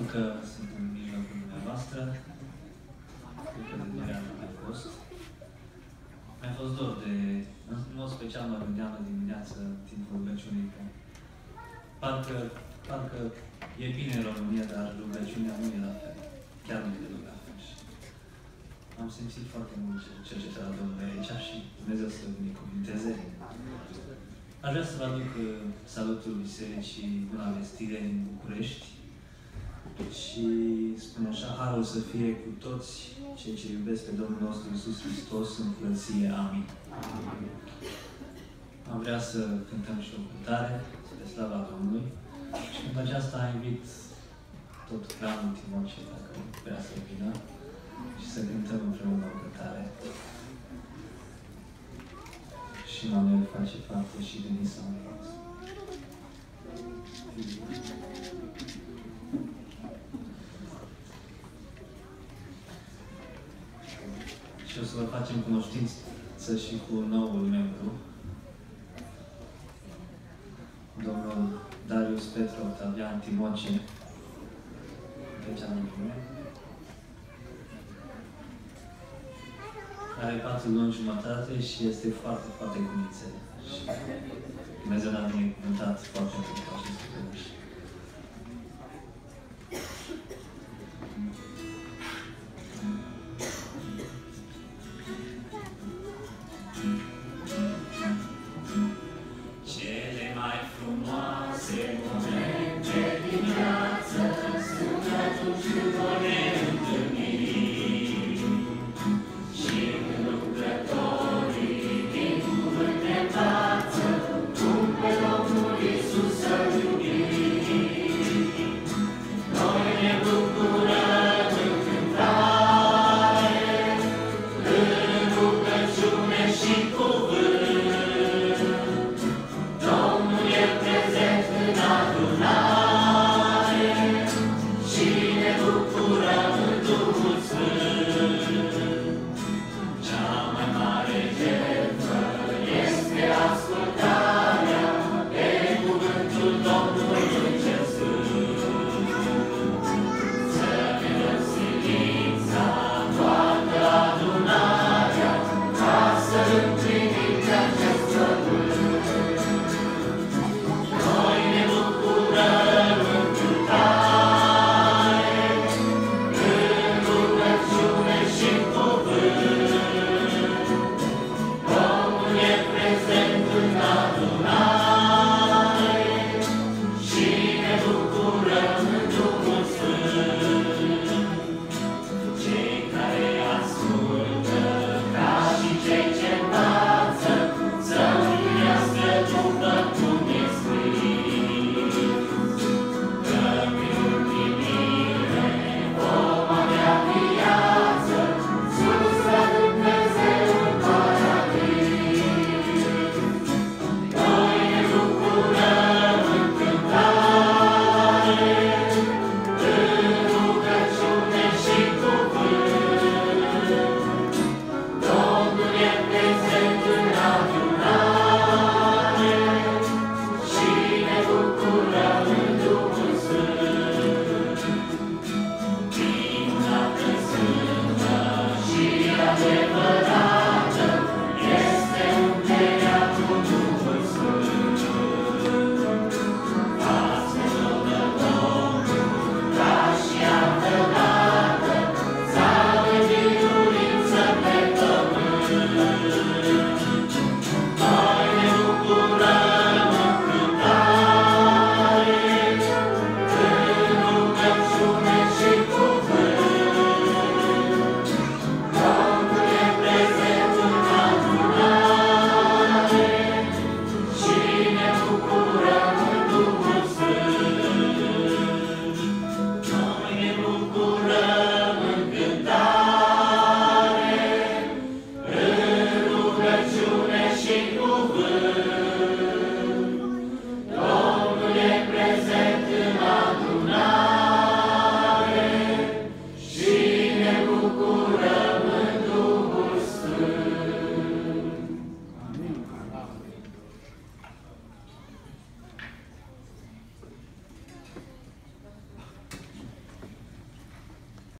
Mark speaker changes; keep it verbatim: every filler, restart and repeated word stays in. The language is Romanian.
Speaker 1: că sunt în mijlocul dumneavoastră. Cred că de dimineață a fost. Mi-a fost dor de, în mod special mă gândeam la dimineață, în timpul rugăciunii, că parcă, parcă e bine în România, dar rugăciunea nu e la fel. Chiar nu e la fel. Și am simțit foarte mult cercetarea Domnului aici și Dumnezeu să vă binecuvinteze. Aș vrea să vă aduc salutul Bisericii Buna Vestire din București și spune așa: harul să fie cu toți cei ce iubesc pe Domnul nostru Iisus Hristos în curăție. Amin. Am vrea să cântăm și o cântare spre slava Domnului și pentru aceasta invit tot clanul Timoce, dacă vrea să vină, și să cântăm împreună o cântare. Și Manuel face parte și Denisa în față. Și o să vă facem cunoștință și cu noul membru, domnul Darius Petru Octavian Timoce. Deci anul lume. Are patru luni jumătate și este foarte, foarte cunițel. Și Dumnezeu ne-a binecuvântat foarte mult cu acest